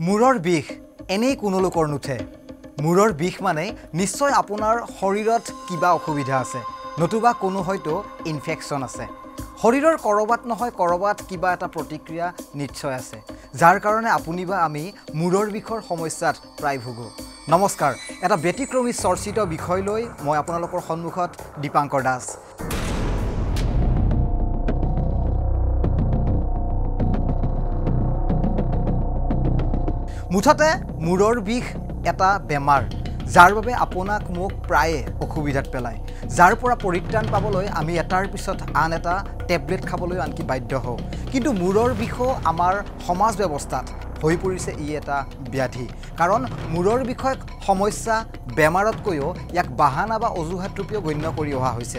মূৰৰ বিষ এনেই কোনো লোকৰ নুঠে মূৰৰ বিষ মানে নিশ্চয় আপোনাৰ শৰীৰত কিবা অসুবিধা আছে নতুবা কোনো হয়তো ইনফেকশন আছে শৰীৰৰ কৰবাত নহয় কৰবাত কিবা এটা প্ৰতিক্ৰিয়া নিশ্চয় আছে যাৰ কাৰণে আপুনি বা আমি মূৰৰ বিষৰ সমস্যাত প্ৰায় ভুগো নমস্কাৰ এটা ব্যতিক্ৰমী চৰ্চিত বিষয় লৈ মই আপোনালোকৰ সন্মুখত দীপাংকৰ দাস মুঠতে মূৰৰ বিষ এটা বেমাৰ যাৰ বাবে আপোনাক মোক প্ৰায়ে অসুবিধাত পেলায় যাৰ পৰা পৰিত্ৰাণ পাবলৈ আমি এটাৰ পিছত আন এটা টেবলেট খাবলৈ আনকি বাধ্য হওঁ কিন্তু মূৰৰ বিষও আমাৰ সমাজ ব্যৱস্থাত হৈ পৰিছে ই এটা ব্যাধি কাৰণ মূৰৰ বিষয়ক সমস্যা বেমাৰতকৈও ইয়াক বাহানা বা অজুহাত ৰূপে গণ্য কৰি অহা হৈছে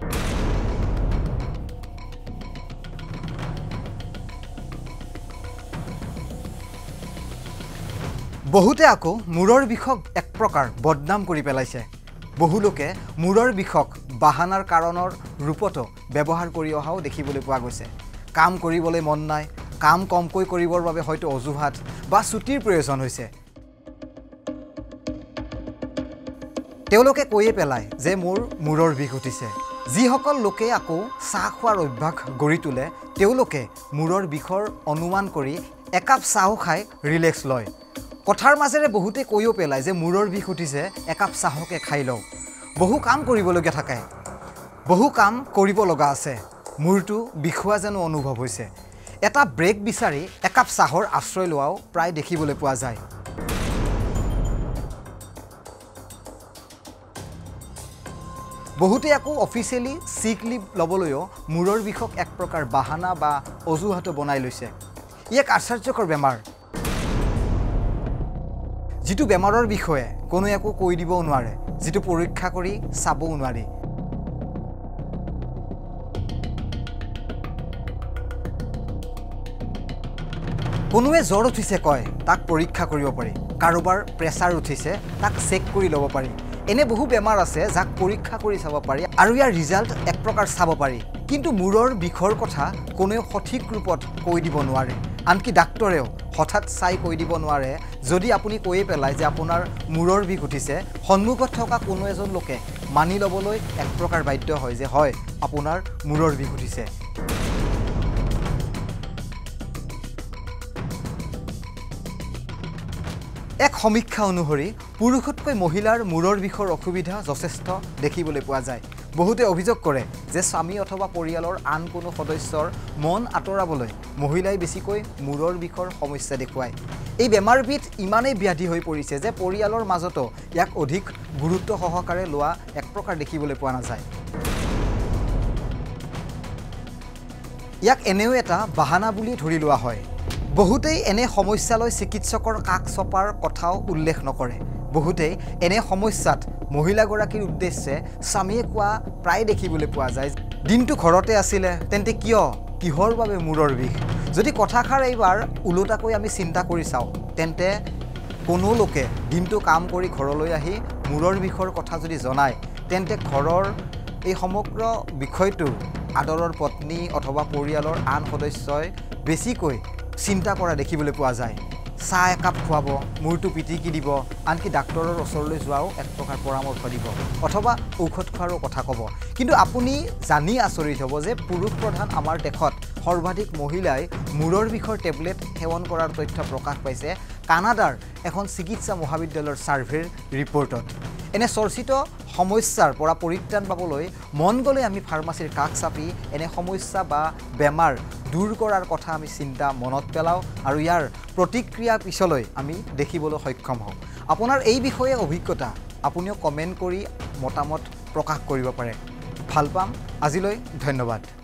বহুতে আকৌ মূৰৰ বিষক এক প্ৰকাৰ বদনাম কৰি পেলাইছে বহু লোকে মূৰৰ বিষক বাহানাৰ কাৰণৰ ৰূপতো ব্যৱহাৰ কৰি অহাও দেখিবলৈ পোৱা গৈছে কাম কৰিবলৈ মন নাই কাম কমকৈ কৰিবৰ বাবে হয়তো অজুহাত বা ছুটিৰ প্ৰয়োজন হৈছে তেওঁলোকে কৈয়ে পেলায় যে মোৰ মূৰৰ বিষ উঠিছে যিসকল লোকে আকৌ চাহ খোৱাৰ অভ্যাস গঢ়ি তোলে তেওঁলোকে মূৰৰ বিষৰ অনুমান কৰি একাপ চাহ খাই ৰিলেক্স লয় কথাৰ মাজেৰে বহুতে কৈও পেলায় যে মূৰৰ বিষ উঠিছে একাপ চাহকে খাই লওঁ বহু কাম কৰিবলগীয়া থাকে বহু কাম কৰিব লগা আছে মূৰটো বিষোৱা যেন অনুভৱ হৈছে এটা ব্ৰেক বিচাৰি একাপ চাহৰ আশ্ৰয় লোৱাও প্ৰায় দেখিবলৈ পোৱা যায় বহুতে আকৌ অফিচিয়েলি সিক লিভ ল'বলৈও মূৰৰ বিষক এক প্ৰকাৰ বাহানা বা অজুহাত বনাই লৈছে ই এক আশ্চৰ্যকৰ বেমাৰ যিটো বেমাৰৰ বিষয়ে কোনো একো কৈ দিব নোৱাৰে যিটো পৰীক্ষা কৰি চাবও নোৱাৰি কোনোৱে জ্বৰ উঠিছে কয় তাক পৰীক্ষা কৰিব পাৰি কাৰোবাৰ প্ৰেছাৰ উঠিছে তাক চেক কৰি ল'ব পাৰি এনে বহু বেমাৰ আছে যাক পৰীক্ষা কৰি চাব পাৰি আৰু ইয়াৰ ৰিজাল্ট এক প্ৰকাৰ চাব পাৰি কিন্তু মূৰৰ বিষৰ কথা কোনেও সঠিক ৰূপত কৈ দিব নোৱাৰে আনকি ডাক্তৰেও হঠাৎ চাই কৈ দিব নোৱাৰে যদি আপুনি কৈয়ে পেলায় যে আপোনাৰ মূৰৰ বিষ উঠিছে সন্মুখত থকা কোনো এজন লোকে মানি ল'বলৈ এক প্ৰকাৰ বাধ্য হয় যে হয় আপোনাৰ মূৰৰ বিষ উঠিছে এক সমীক্ষা অনুসৰি পুৰুষতকৈ মহিলাৰ মূৰৰ বিষৰ অসুবিধা যথেষ্ট দেখিবলৈ পোৱা যায় বহুতে অভিযোগ কৰে যে স্বামী অথবা পৰিয়ালৰ আন কোনো সদস্যৰ মন আঁতৰাবলৈ মহিলাই বেছিকৈ মূৰৰ বিষৰ সমস্যা দেখুৱায় এই বেমাৰবিধ ইমানেই ব্যাধি হৈ পৰিছে যে পৰিয়ালৰ মাজতো ইয়াক অধিক গুৰুত্ব সহকাৰে লোৱা এক প্ৰকাৰ দেখিবলৈ পোৱা নাযায় ইয়াক এনেও এটা বাহানা বুলি ধৰি লোৱা হয় বহুতেই এনে সমস্যালৈ চিকিৎসকৰ কাষ চপাৰ কথাও উল্লেখ নকৰে বহুতেই এনে সমস্যাত মহিলাগৰাকীৰ উদ্দেশ্যে স্বামীয়ে কোৱা প্ৰায় দেখিবলৈ পোৱা যায় দিনটো ঘৰতে আছিলে তেন্তে কিহৰ বাবে মূৰৰ বিষ যদি কথাষাৰ এইবাৰ ওলোটাকৈ আমি চিন্তা কৰি চাওঁ তেন্তে কোনো লোকে দিনটো কাম কৰি ঘৰলৈ আহি মূৰৰ বিষৰ কথা যদি জনায় তেন্তে ঘৰৰ এই সমগ্ৰ বিষয়টো আদৰৰ পত্নী অথবা পৰিয়ালৰ আন সদস্যই বেছিকৈ চিন্তা কৰা দেখিবলৈ পোৱা যায় চাহ একাপ খুৱাব মূৰটো পিটিকি দিব আনকি ডাক্তৰৰ ওচৰলৈ যোৱাও এক প্ৰকাৰ পৰামৰ্শ দিব অথবা ঔষধ খোৱাৰো কথা ক'ব কিন্তু আপুনি জানি আচৰিত হ'ব যে পুৰুষ প্ৰধান আমাৰ দেশত সৰ্বাধিক মহিলাই মূৰৰ বিষৰ টেবলেট সেৱন কৰাৰ তথ্য প্ৰকাশ পাইছে কানাডাৰ এখন চিকিৎসা মহাবিদ্যালয়ৰ ছাৰ্ভেৰ ৰিপৰ্টত এনে চৰ্চিত সমস্যাৰ পৰা পৰিত্ৰাণ পাবলৈ মন গ'লে আমি ফাৰ্মাচীৰ কাষ চাপি এনে সমস্যা বা বেমাৰ দূৰ কৰাৰ কথা আমি চিন্তা মনত পেলাওঁ আৰু ইয়াৰ প্ৰতিক্ৰিয়া পিছলৈ আমি দেখিবলৈ সক্ষম হওঁ আপোনাৰ এই বিষয়ে অভিজ্ঞতা আপুনিও কমেণ্ট কৰি মতামত প্ৰকাশ কৰিব পাৰে ভাল পাম আজিলৈ ধন্যবাদ